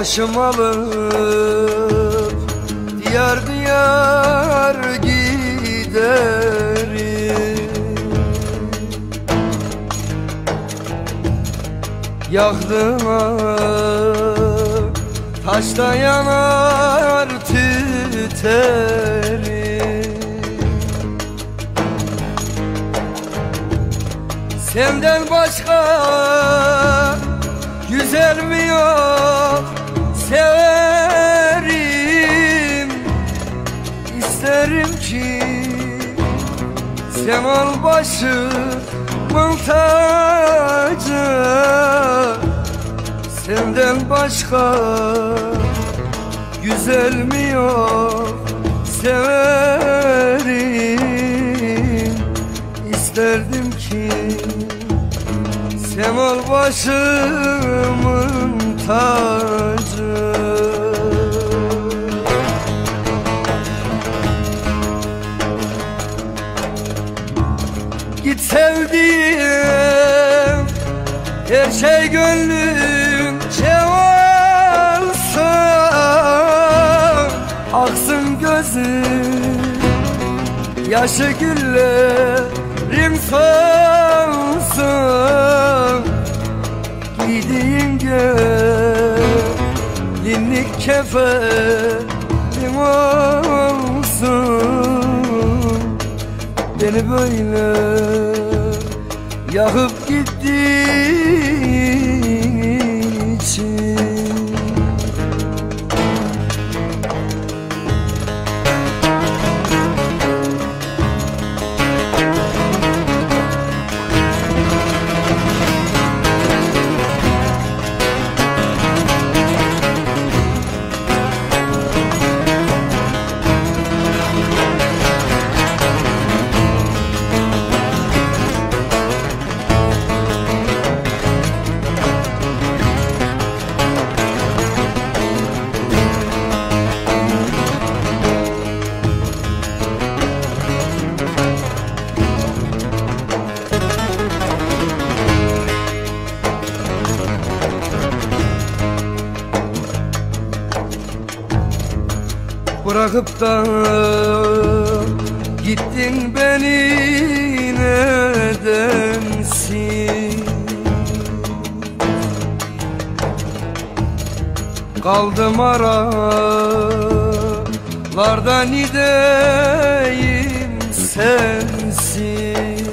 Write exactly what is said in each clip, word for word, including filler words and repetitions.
Başım alıp diyar diyar giderim. Yaktığıma taşta yanar tüterim. Senden başka güzel mi yok severim. İsterim ki sen ol başımın tacı. Senden başka güzel mi yok severim. İsterdim ki sen ol başımın tacı. Git sevdiğim, her şey gönlümce olsun. Aksın gözüm, yaşı güllerim solsun. Giydiğin gelinlik kefenim olsun. Beni böyle yakıp gittiğin için. Bırakıp da gittin beni nedensin? Kaldım aralarda nideyim sensin.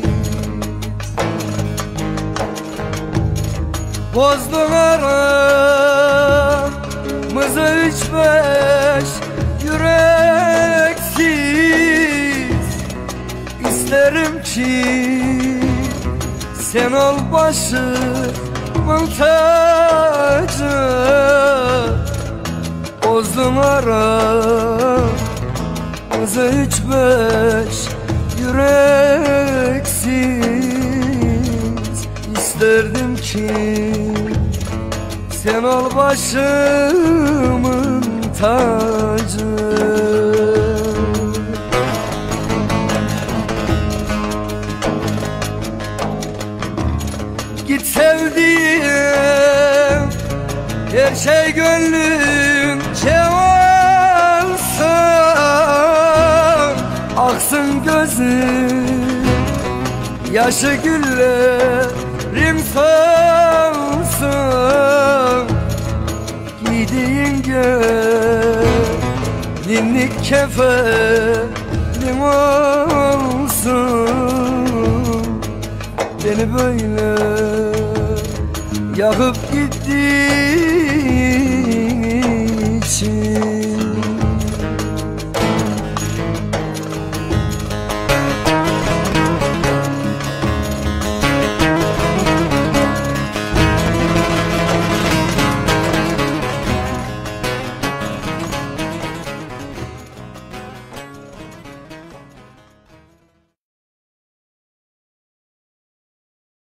Bozdun aramızı üç beş yüreksiz. İsterim ki sen ol başımın tacı. Bozdun aramızı üç beş yüreksiz. İsterdim ki sen ol başımın tacı. Git sevdiğim, her şey gönlümce olsun. Aksın gözüm, yaşı güllerim solsun. Giydiğin gelinlik kefenim olsun. Beni böyle yakıp gitti